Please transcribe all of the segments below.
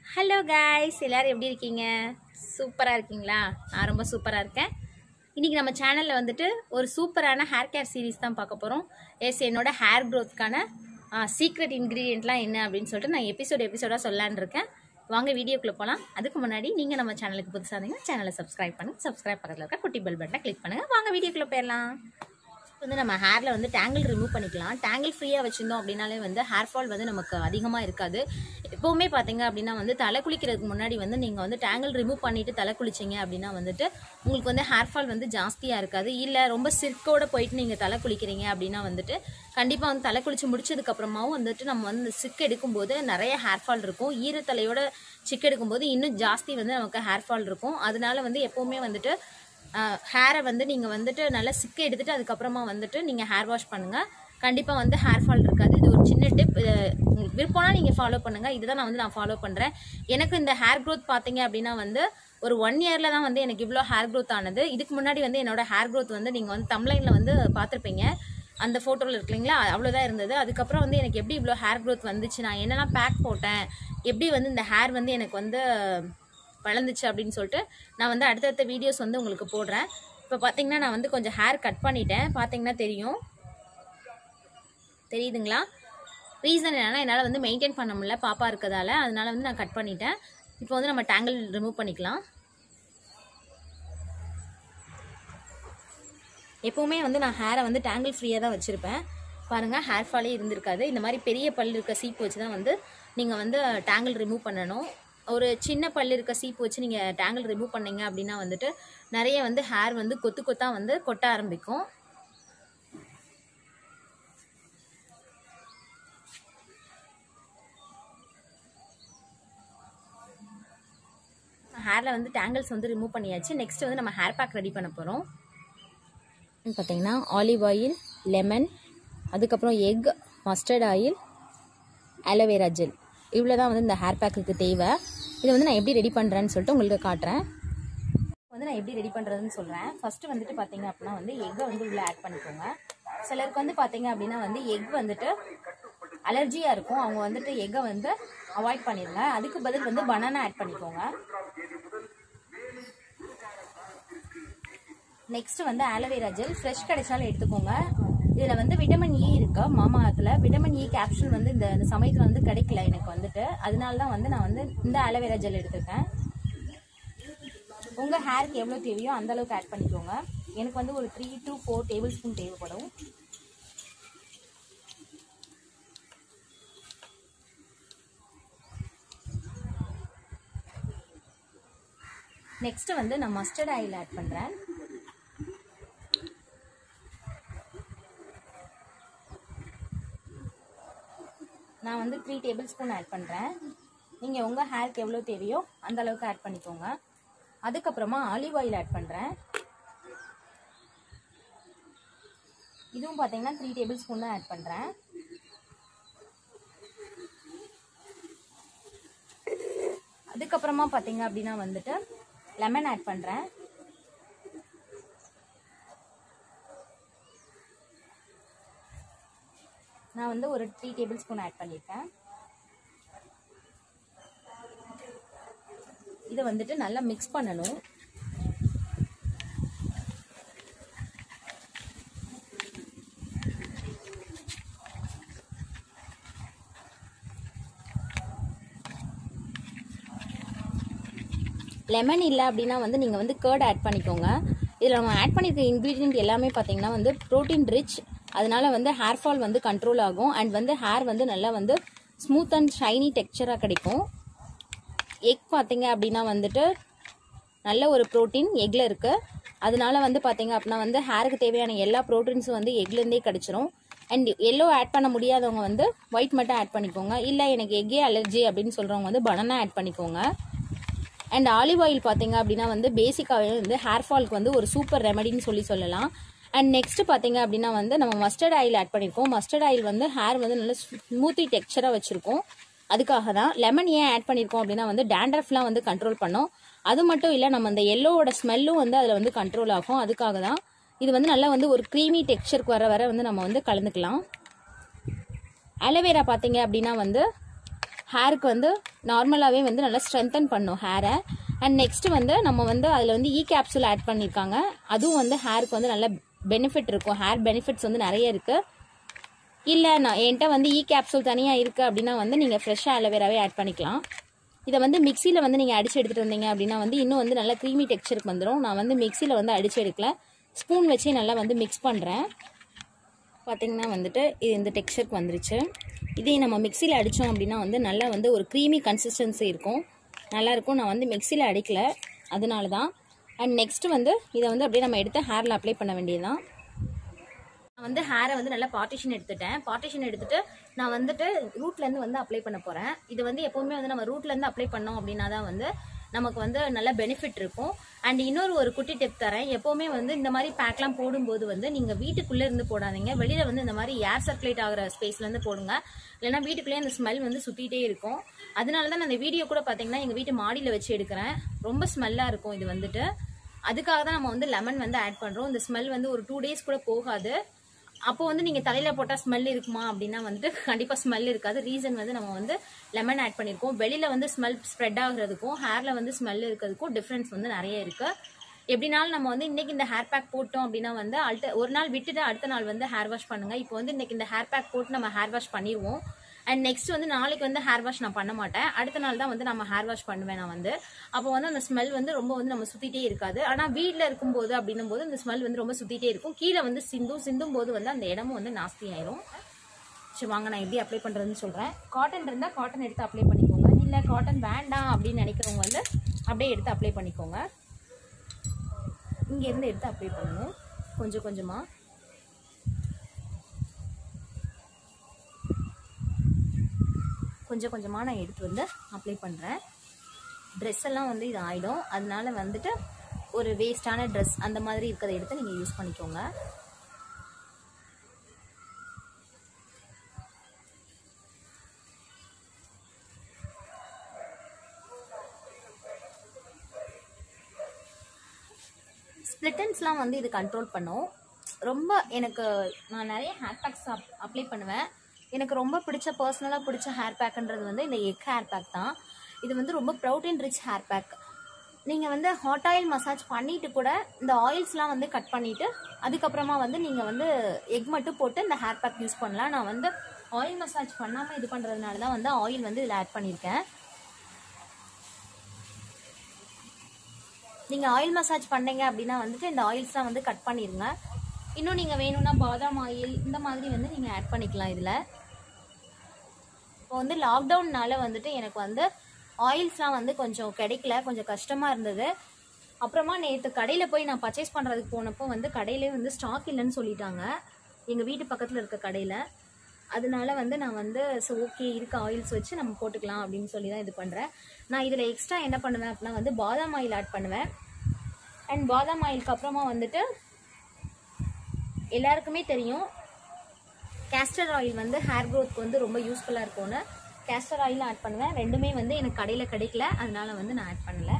Hello guys, எல்லோரும் எப்படி இருக்கீங்க? சூப்பராக இருக்கீங்களா? நான் ரொம்ப சூப்பராக இருக்கேன். இன்றைக்கி நம்ம சேனலில் வந்துட்டு ஒரு சூப்பரான ஹேர் கேர் சீரீஸ் தான் பார்க்க போகிறோம். என்னோட ஹேர் க்ரோத்துக்கான சீக்ரெட் இன்க்ரீடியண்ட்லாம் என்ன அப்படின்னு சொல்லிட்டு நான் எபிசோடாக சொல்லலான்னு இருக்கேன். வாங்க வீடியோக்குள்ளே போகலாம். அதுக்கு முன்னாடி நீங்கள் நம்ம சேனலுக்கு புதுசாக இருந்தீங்கன்னா சேனலை சப்ஸ்கிரைப் பண்ணுங்கள். சப்ஸ்கிரைப் பக்கத்தில் இருக்க குட்டி பெல் பட்டனை கிளிக் பண்ணுங்கள். வாங்க வீடியோக்குள்ளே போயிடலாம். வந்து நம்ம ஹேரில் வந்து டேங்கிள் ரிமூவ் பண்ணிக்கலாம். டேங்கிள் ஃப்ரீயாக வச்சுருந்தோம் அப்படின்னாலே வந்து ஹேர் ஃபால் வந்து நமக்கு அதிகமாக இருக்காது. எப்போவுமே பார்த்தீங்க அப்படின்னா வந்து தலை குளிக்கிறதுக்கு முன்னாடி வந்து நீங்கள் வந்து டேங்கிள் ரிமூவ் பண்ணிவிட்டு தலை குளிச்சிங்க அப்படின்னா வந்துட்டு உங்களுக்கு வந்து ஹேர் ஃபால் வந்து ஜாஸ்தியாக இருக்காது. இல்லை ரொம்ப சிற்கோடு போயிட்டு நீங்கள் தலை குளிக்கிறீங்க அப்படின்னா வந்துட்டு கண்டிப்பாக வந்து தலை குளித்து முடிச்சதுக்கப்புறமாவும் வந்துட்டு நம்ம வந்து சிக்கு எடுக்கும்போது நிறைய ஹேர் ஃபால் இருக்கும். ஈரத்தலையோட சிக்கு எடுக்கும்போது இன்னும் ஜாஸ்தி வந்து நமக்கு ஹேர் ஃபால் இருக்கும். அதனால வந்து எப்போவுமே வந்துட்டு ஹேரை வந்து நீங்கள் வந்துட்டு நல்லா சிக்கு எடுத்துகிட்டு அதுக்கப்புறமா வந்துட்டு நீங்கள் ஹேர் வாஷ் பண்ணுங்கள். கண்டிப்பாக வந்து ஹேர் ஃபால் இருக்காது. இது ஒரு சின்ன டிப். உங்களுக்கு விருப்பம்னா நீங்கள் ஃபாலோ பண்ணுங்கள். இதுதான் நான் ஃபாலோ பண்ணுறேன். எனக்கு இந்த ஹேர் க்ரோத் பார்த்தீங்க அப்படின்னா வந்து ஒரு 1 இயரில் தான் வந்து எனக்கு இவ்வளோ ஹேர் க்ரோத் ஆனது. இதுக்கு முன்னாடி வந்து என்னோட ஹேர் க்ரோத் வந்து நீங்கள் வந்து தம்ப்லைனில் வந்து பார்த்துருப்பீங்க. அந்த ஃபோட்டோவில் இருக்குங்களா, அவ்வளோதான் இருந்தது. அதுக்கப்புறம் வந்து எனக்கு எப்படி இவ்வளோ ஹேர் க்ரோத் வந்துச்சு, நான் என்னெல்லாம் பேக் போட்டேன், எப்படி வந்து இந்த ஹேர் வந்து எனக்கு வந்து வளர்ந்துச்சு அப்படின்னு சொல்லிட்டு நான் வந்து அடுத்தடுத்த வீடியோஸ் வந்து உங்களுக்கு போடுறேன். இப்போ பார்த்தீங்கன்னா நான் வந்து கொஞ்சம் ஹேர் கட் பண்ணிட்டேன். பார்த்தீங்கன்னா தெரியுதுங்களா? ரீசன் என்னன்னா என்னால் வந்து மெயின்டைன் பண்ண முடியல பாப்பா இருக்கிறதால. அதனால வந்து நான் கட் பண்ணிட்டேன். இப்போ வந்து நம்ம டேங்கிள் ரிமூவ் பண்ணிக்கலாம். எப்போவுமே வந்து நான் ஹேரை வந்து டேங்கிள் ஃப்ரீயாக தான் வச்சுருப்பேன். பாருங்கள், ஹேர் ஃபாலே இருந்திருக்காது. இந்த மாதிரி பெரிய பல் இருக்க சீப்பு வச்சு தான் வந்து நீங்கள் வந்து டேங்கிள் ரிமூவ் பண்ணணும். ஒரு சின்ன பல் இருக்க சீப்பு வச்சு நீங்கள் டேங்கிள் ரிமூவ் பண்ணீங்க அப்படின்னா வந்துட்டு நிறைய வந்து ஹேர் வந்து கொத்து கொத்தாக வந்து கொட்ட ஆரம்பிக்கும். ஹேரில் வந்து டேங்கிள்ஸ் வந்து ரிமூவ் பண்ணியாச்சு. நெக்ஸ்ட் வந்து நம்ம ஹேர் பேக் ரெடி பண்ண போகிறோம். பார்த்தீங்கன்னா ஆலிவ் ஆயில், லெமன், அதுக்கப்புறம் egg, mustard oil, aloe vera gel, இவ்வளோ தான் வந்து இந்த ஹேர் பேக்குக்கு தேவை. இதை வந்து நான் எப்படி ரெடி பண்ணுறேன்னு சொல்லிட்டு உங்களுக்கு காட்டுறேன். வந்து நான் எப்படி ரெடி பண்ணுறதுன்னு சொல்கிறேன். ஃபஸ்ட்டு வந்துட்டு பார்த்தீங்க அப்படின்னா வந்து எக்கை வந்து உள்ளே ஆட் பண்ணிக்கோங்க. சிலருக்கு வந்து பார்த்தீங்க அப்படின்னா வந்து எக் வந்துட்டு அலர்ஜியாக இருக்கும். அவங்க வந்துட்டு எக்கை வந்து அவாய்ட் பண்ணிடுங்க. அதுக்கு பதில் வந்து பனானா ஆட் பண்ணிக்கோங்க. நெக்ஸ்ட் வந்து ஆலோவேரா ஜெல் ஃப்ரெஷ் கிடைச்சாலும் எடுத்துக்கோங்க. இதில் வந்து விட்டமின் இ இருக்கு. மாமாத்தில் விட்டமின் இ கேப்சூல் வந்து இந்த சமயத்தில் வந்து கிடைக்கல எனக்கு வந்துட்டு. அதனால தான் வந்து நான் வந்து இந்த ஆலோவேரா ஜெல் எடுத்துருக்கேன். உங்கள் ஹேருக்கு எவ்வளோ தேவையோ அந்த அளவுக்கு ஆட் பண்ணிக்கோங்க. எனக்கு வந்து ஒரு 3 to 4 டேபிள் ஸ்பூன் தேவைப்படும். நெக்ஸ்ட் வந்து நான் மஸ்டர்ட் ஆயில் ஆட் பண்ணுறேன். நான் வந்து 3 டேபிள் ஸ்பூன் ஆட் பண்ணுறேன். நீங்கள் உங்கள் ஹேருக்கு எவ்வளோ தேவையோ அந்த அளவுக்கு ஆட் பண்ணிக்கோங்க. அதுக்கப்புறமா ஆலிவ் ஆயில் ஆட் பண்ணுறேன். இதுவும் பார்த்தீங்கன்னா 3 டேபிள் ஸ்பூன் தான் ஆட் பண்ணுறேன். அதுக்கப்புறமா பார்த்தீங்க அப்படின்னா வந்துட்டு லெமன் ஆட் பண்ணுறேன். நான் வந்து ஒரு 3 டேபிள் ஸ்பூன் ஆட் பண்ணியிருக்கேன். இதை வந்துட்டு நல்லா மிக்ஸ் பண்ணணும். லெமன் இல்லை அப்படின்னா வந்து நீங்கள் வந்து கர்ட் ஆட் பண்ணிக்கோங்க. இதில் நம்ம ஆட் பண்ணியிருக்க இன்க்ரீடியன்ட் எல்லாமே பார்த்தீங்கன்னா வந்து ப்ரோட்டீன் ரிச். அதனால வந்து ஹேர் ஃபால் வந்து கண்ட்ரோல் ஆகும். அண்ட் வந்து ஹேர் வந்து நல்லா வந்து ஸ்மூத் அண்ட் ஷைனி டெக்ஸ்சராக கிடைக்கும். எக் பார்த்தீங்க அப்படின்னா வந்துட்டு நல்ல ஒரு ப்ரோட்டீன் எக்கில் இருக்குது. அதனால வந்து பார்த்தீங்க அப்படின்னா வந்து ஹேருக்கு தேவையான எல்லா ப்ரோட்டீன்ஸும் வந்து எக்லேருந்தே கிடச்சிரும். அண்ட் எல்லோ ஆட் பண்ண முடியாதவங்க வந்து ஒயிட் மட்டும் ஆட் பண்ணிக்கோங்க. இல்லை எனக்கு எக்கே அலர்ஜி அப்படின்னு சொல்கிறவங்க வந்து பனானா ஆட் பண்ணிக்கோங்க. அண்ட் ஆலிவ் ஆயில் பார்த்தீங்க அப்படின்னா வந்து பேசிக்காகவே வந்து ஹேர் ஃபால்க்கு வந்து ஒரு சூப்பர் ரெமெடின்னு சொல்லலாம். அண்ட் நெக்ஸ்ட் பார்த்தீங்க அப்படின்னா வந்து நம்ம மஸ்டர்ட் ஆயில் ஆட் பண்ணியிருக்கோம். மஸ்டர்ட் ஆயில் வந்து ஹேர் வந்து நல்ல ஸ்மூத்தி டெக்ஸ்சராக வச்சுருக்கோம். அதுக்காக தான். லெமன் ஏன் ஆட் பண்ணியிருக்கோம் அப்படின்னா வந்து டேண்ட்ரஃப்லாம் வந்து கண்ட்ரோல் பண்ணோம். அது மட்டும் இல்லை, நம்ம அந்த எல்லோவோட ஸ்மெல்லும் வந்து அதில் வந்து கண்ட்ரோல் ஆகும். அதுக்காக தான். இது வந்து நல்லா வந்து ஒரு க்ரீமி டெக்ஸ்சருக்கு வர வந்து நம்ம வந்து கலந்துக்கலாம். ஆலோவேரா பார்த்தீங்க அப்படின்னா வந்து ஹேருக்கு வந்து நார்மலாகவே வந்து நல்லா ஸ்ட்ரென்தன் பண்ணும் ஹேரை. அண்ட் நெக்ஸ்ட் வந்து நம்ம வந்து அதில் வந்து கேப்சூல் ஆட் பண்ணியிருக்காங்க. அதுவும் வந்து ஹேருக்கு வந்து நல்ல பெனிஃபிட் இருக்கும். ஹேர் பெனிஃபிட்ஸ் வந்து நிறைய இருக்குது. இல்லை நான் என்கிட்ட வந்து கேப்சூல் தனியாக இருக்குது அப்படின்னா வந்து நீங்கள் ஃப்ரெஷ்ஷாக அலோவேராவே ஆட் பண்ணிக்கலாம். இதை வந்து மிக்சியில் வந்து நீங்கள் அடித்து எடுத்துகிட்டு வந்தீங்க அப்படின்னா வந்து இன்னும் வந்து நல்லா க்ரீமி டெக்ஸ்சருக்கு வந்துடும். நான் வந்து மிக்சியில் வந்து அடித்து எடுக்கல, ஸ்பூன் வச்சு நல்லா வந்து மிக்ஸ் பண்ணுறேன். பார்த்திங்கன்னா வந்துட்டு இது இந்த டெக்ஸ்சருக்கு வந்துருச்சு. இதே நம்ம மிக்சியில் அடித்தோம் அப்படின்னா வந்து நல்லா வந்து ஒரு க்ரீமி கன்சிஸ்டன்சி இருக்கும், நல்லாயிருக்கும். நான் வந்து மிக்சியில் அடிக்கல, அதனால தான். அண்ட் நெக்ஸ்ட்டு வந்து இதை வந்து அப்படியே நம்ம எடுத்து ஹேரில் அப்ளை பண்ண வேண்டியதுதான். நான் வந்து ஹேரை வந்து நல்லா பார்ட்டிஷன் எடுத்துட்டேன். பார்ட்டிஷன் எடுத்துட்டு நான் வந்துட்டு ரூட்லேருந்து வந்து அப்ளை பண்ண போகிறேன். இது வந்து எப்போவுமே வந்து நம்ம ரூட்லேருந்து அப்ளை பண்ணோம் அப்படின்னா தான் வந்து நமக்கு வந்து நல்ல பெனிஃபிட் இருக்கும். அண்ட் இன்னொரு ஒரு குட்டி டிப் தரேன். எப்போவுமே வந்து இந்த மாதிரி பேக்லாம் போடும்போது வந்து நீங்கள் வீட்டுக்குள்ளே இருந்து போடாதீங்க, வெளியில் வந்து இந்த மாதிரி ஏர் சர்க்குலேட் ஆகிற ஸ்பேஸ்லேருந்து போடுங்க. இல்லைன்னா வீட்டுக்குள்ளேயே அந்த ஸ்மெல் வந்து சுற்றிட்டே இருக்கும். அதனால தான் நான் அந்த வீடியோ கூட பார்த்தீங்கன்னா எங்கள் வீட்டு மாடியில் வச்சு எடுக்கிறேன். ரொம்ப ஸ்மெல்லாக இருக்கும் இது வந்துட்டு. அதுக்காக தான் நம்ம வந்து லெமன் வந்து ஆட் பண்ணுறோம். இந்த ஸ்மெல் வந்து ஒரு 2 days கூட போகாது. அப்போ வந்து நீங்கள் தலையில் போட்டால் ஸ்மெல் இருக்குமா அப்படின்னா வந்துட்டு கண்டிப்பாக ஸ்மெல் இருக்காது. ரீசன் வந்து நம்ம வந்து லெமன் ஆட் பண்ணியிருக்கோம். வெளியில் வந்து ஸ்மெல் ஸ்ப்ரெட் ஆகுறதுக்கும் ஹேரில் வந்து ஸ்மெல் இருக்கிறதுக்கும் டிஃப்ரென்ஸ் வந்து நிறைய இருக்குது. எப்படினாலும் நம்ம வந்து இன்றைக்கி இந்த ஹேர் பேக் போட்டோம் அப்படின்னா வந்து ஒரு நாள் விட்டுட்டு அடுத்த நாள் வந்து ஹேர் வாஷ் பண்ணுங்கள். இப்போ வந்து இன்றைக்கி இந்த ஹேர் பேக் போட்டு நம்ம ஹேர் வாஷ் பண்ணிடுவோம். அண்ட் நெக்ஸ்ட் வந்து நாளைக்கு வந்து ஹேர் வாஷ் நான் பண்ண மாட்டேன், அடுத்த நாள் தான் வந்து நம்ம ஹேர் வாஷ் பண்ணுவேன் நான் வந்து. அப்போ வந்து அந்த ஸ்மெல் வந்து ரொம்ப வந்து நம்ம சுற்றிட்டே இருக்காது. ஆனால் வீட்டில் இருக்கும்போது அப்படின்னும் போது அந்த ஸ்மெல் வந்து ரொம்ப சுற்றிட்டே இருக்கும். கீழே வந்து சிந்தும் போது வந்து அந்த இடமும் வந்து நாஸ்தி ஆயிரும். சரி வாங்க நான் எப்படி அப்ளை பண்ணுறதுன்னு சொல்கிறேன். காட்டன் இருந்தால் காட்டன் எடுத்து அப்ளை பண்ணிக்கோங்க. இல்லை காட்டன் வேண்டாம் அப்படின்னு நினைக்கிறவங்க வந்து அப்படியே எடுத்து அப்ளை பண்ணிக்கோங்க. இங்கேருந்து எடுத்து அப்ளை பண்ணணும் கொஞ்சம் கொஞ்சமாக. கொஞ்சம் கொஞ்சமாக நான் எடுத்து வந்து அப்ளை பண்ணுறேன். ட்ரெஸ் எல்லாம் வந்து இது ஆகிடும். அதனால வந்துட்டு ஒரு வேஸ்டான ட்ரெஸ் அந்த மாதிரி இருக்கிறத எடுத்து நீங்கள் யூஸ் பண்ணிக்கோங்க. ஸ்ப்ளிட்டன்ஸ்லாம் வந்து இது கண்ட்ரோல் பண்ணும். ரொம்ப நான் நிறைய ஹேர் பேக்ஸ் அப்ளை பண்ணுவேன். எனக்கு ரொம்ப பர்சனலாக பிடிச்ச ஹேர் பேக்குன்றது வந்து இந்த எக் ஹேர் பேக் தான். இது வந்து ரொம்ப ப்ரோட்டீன் ரிச் ஹேர் பேக். நீங்கள் வந்து ஹாட் ஆயில் மசாஜ் பண்ணிவிட்டு கூட இந்த ஆயில்ஸ்லாம் வந்து கட் பண்ணிவிட்டு அதுக்கப்புறமா வந்து நீங்கள் வந்து எக் மட்டும் போட்டு இந்த ஹேர் பேக் யூஸ் பண்ணலாம். நான் வந்து ஆயில் மசாஜ் பண்ணாமல் இது பண்ணுறதுனால தான் வந்து ஆயில் வந்து இதில் ஆட் பண்ணியிருக்கேன். நீங்கள் ஆயில் மசாஜ் பண்ணீங்க அப்படின்னா வந்துட்டு இந்த ஆயில்ஸ்லாம் வந்து கட் பண்ணிடுங்க. இன்னும் நீங்கள் வேணும்னா பாதாம் ஆயில் இந்த மாதிரி வந்து நீங்கள் ஆட் பண்ணிக்கலாம் இதில். இப்போ வந்து லாக்டவுன்னால வந்துட்டு எனக்கு வந்து ஆயில்ஸ்லாம் வந்து கொஞ்சம் கிடைக்கல, கொஞ்சம் கஷ்டமாக இருந்தது. அப்புறமா நேற்று கடையில் போய் நான் பர்ச்சேஸ் பண்ணுறதுக்கு போனப்போ வந்து கடையிலே வந்து ஸ்டாக் இல்லைன்னு சொல்லிட்டாங்க, எங்கள் வீட்டு பக்கத்தில் இருக்க கடையில். அதனால வந்து நான் வந்து ஓகே இருக்க ஆயில்ஸ் வச்சு நம்ம போட்டுக்கலாம் அப்படின்னு சொல்லி தான் இது பண்ணுறேன். நான் இதில் எக்ஸ்ட்ரா என்ன பண்ணுவேன் அப்படின்னா வந்து பாதாம் ஆயில் ஆட் பண்ணுவேன். அண்ட் பாதாம் ஆயிலுக்கு அப்புறமா வந்துட்டு எல்லாருக்குமே தெரியும் கேஸ்டர் ஆயில் வந்து ஹேர் க்ரோத்துக்கு வந்து ரொம்ப யூஸ்ஃபுல்லாக இருக்கும்னு கேஸ்டர் ஆயில் ஆட் பண்ணுவேன். ரெண்டுமே வந்து எனக்கு கடையில் கிடைக்கல, அதனால வந்து நான் ஆட் பண்ணலை.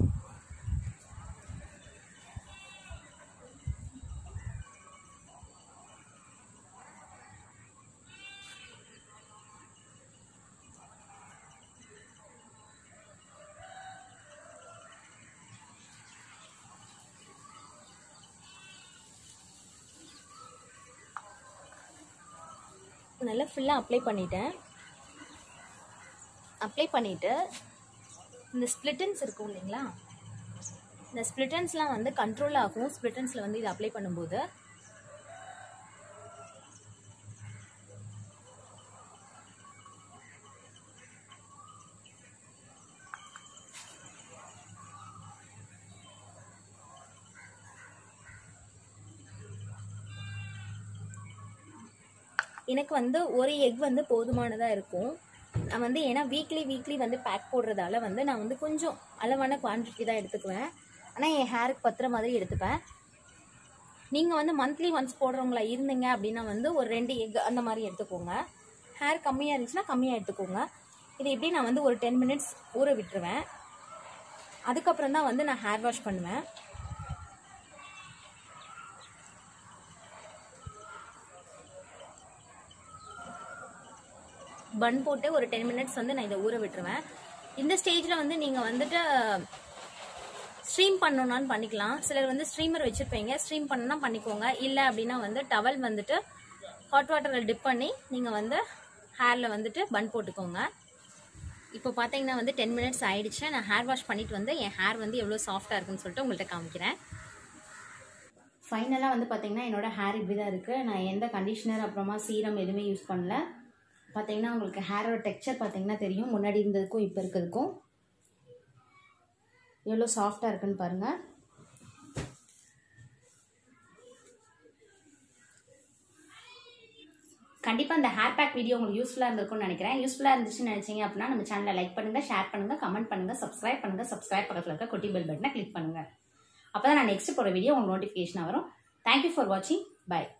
நல்லா ஃபுல்லாக அப்ளை பண்ணிட்டேன். அப்ளை பண்ணிவிட்டு இந்த ஸ்ப்ளிட்டன்ஸ் இருக்கும் இல்லைங்களா, இந்த ஸ்ப்ளிட்டன்ஸ்லாம் வந்து கண்ட்ரோல் ஆகும். ஸ்ப்ளிட்டன்ஸில் வந்து இது அப்ளை பண்ணும்போது எனக்கு வந்து ஒரு எக் வந்து போதுமானதாக இருக்கும். நான் வந்து ஏன்னா வீக்லி வந்து பேக் போடுறதால வந்து நான் வந்து கொஞ்சம் அளவான குவான்டிட்டி தான் எடுத்துக்குவேன். ஆனால் என் ஹேருக்கு பத்துற மாதிரி எடுத்துப்பேன். நீங்கள் வந்து மந்த்லி ஒன்ஸ் போடுறவங்களா இருந்தீங்க அப்படின்னா வந்து ஒரு 2 எக் அந்த மாதிரி எடுத்துக்கோங்க. ஹேர் கம்மியாக இருந்துச்சுன்னா கம்மியாக எடுத்துக்கோங்க. இது எப்படி நான் வந்து ஒரு 10 minutes ஊற விட்டுருவேன். அதுக்கப்புறம் தான் வந்து நான் ஹேர் வாஷ் பண்ணுவேன். பன் போட்டு ஒரு 10 மினிட்ஸ் வந்து நான் இதை ஊற விட்டுருவேன். இந்த ஸ்டேஜில் வந்து நீங்கள் வந்துட்டு ஸ்ட்ரீம் பண்ணணும்னாலும் பண்ணிக்கலாம். சிலர் வந்து ஸ்ட்ரீமர் வச்சுருப்பீங்க, ஸ்ட்ரீம் பண்ணணும்னா பண்ணிக்கோங்க. இல்லை அப்படின்னா வந்து டவல் வந்துட்டு ஹாட் வாட்டரில் டிப் பண்ணி நீங்கள் வந்து ஹேரில் வந்துட்டு பன் போட்டுக்கோங்க. இப்போ பார்த்தீங்கன்னா வந்து 10 மினிட்ஸ் ஆயிடுச்சு. நான் ஹேர் வாஷ் பண்ணிட்டு வந்து என் ஹேர் வந்து எவ்வளோ சாஃப்டாக இருக்குன்னு சொல்லிட்டு உங்கள்கிட்ட காமிக்கிறேன். ஃபைனலாக வந்து பார்த்தீங்கன்னா என்னோட ஹேர் இப்படி தான் இருக்குது. நான் எந்த கண்டிஷனர் அப்புறமா சீரம் எதுவுமே யூஸ் பண்ணல. பார்த்தீங்கன்னா உங்களுக்கு ஹேரோட டெக்ஸ்சர் பார்த்தீங்கன்னா தெரியும், முன்னாடி இருந்ததுக்கும் இப்போ இருக்கிறதுக்கும் எவ்வளோ சாஃப்டாக இருக்குன்னு பாருங்கள். கண்டிப்பாக இந்த ஹேர் பேக் வீடியோ உங்களுக்கு யூஸ்ஃபுல்லாக இருந்திருக்கும்னு நினைக்கிறேன். யூஸ்ஃபுல்லாக இருந்துச்சுன்னு நினைச்சீங்க அப்படின்னா நம்ம சேனலை லைக் பண்ணுங்கள், ஷேர் பண்ணுங்கள், கமெண்ட் பண்ணுங்கள், சப்ஸ்கிரைப் பக்கத்தில் இருக்க குட்டி பெல் பட்டனை கிளிக் பண்ணுங்கள். அப்போ தான் நான் நெக்ஸ்ட் போகிற வீடியோ உங்களுக்கு நோட்டிஃபிகேஷன் வரும். தேங்க்யூ ஃபார் வாட்சிங். பை.